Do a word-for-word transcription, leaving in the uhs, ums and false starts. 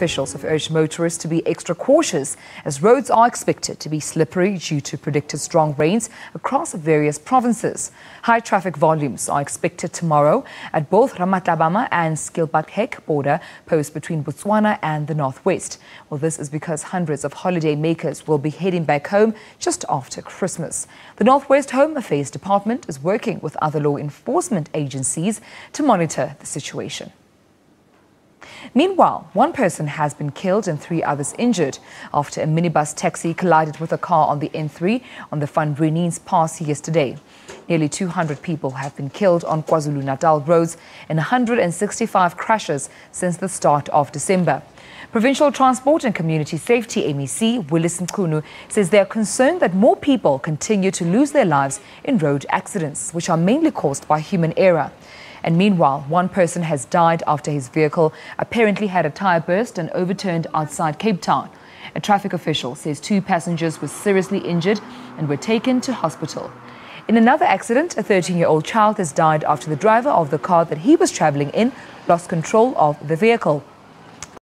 officials have urged motorists to be extra cautious as roads are expected to be slippery due to predicted strong rains across various provinces. High traffic volumes are expected tomorrow at both Ramatlabama and Skilpatrek border post between Botswana and the northwest. Well, this is because hundreds of holiday makers will be heading back home just after Christmas. The Northwest Home Affairs Department is working with other law enforcement agencies to monitor the situation. Meanwhile, one person has been killed and three others injured after a minibus taxi collided with a car on the N three on the Van Rieneens Pass yesterday. Nearly two hundred people have been killed on KwaZulu-Natal roads in one hundred sixty-five crashes since the start of December. Provincial Transport and Community Safety M E C, Willis Mchunu, says they are concerned that more people continue to lose their lives in road accidents, which are mainly caused by human error. And meanwhile, one person has died after his vehicle apparently had a tyre burst and overturned outside Cape Town. A traffic official says two passengers were seriously injured and were taken to hospital. In another accident, a thirteen-year-old child has died after the driver of the car that he was travelling in lost control of the vehicle.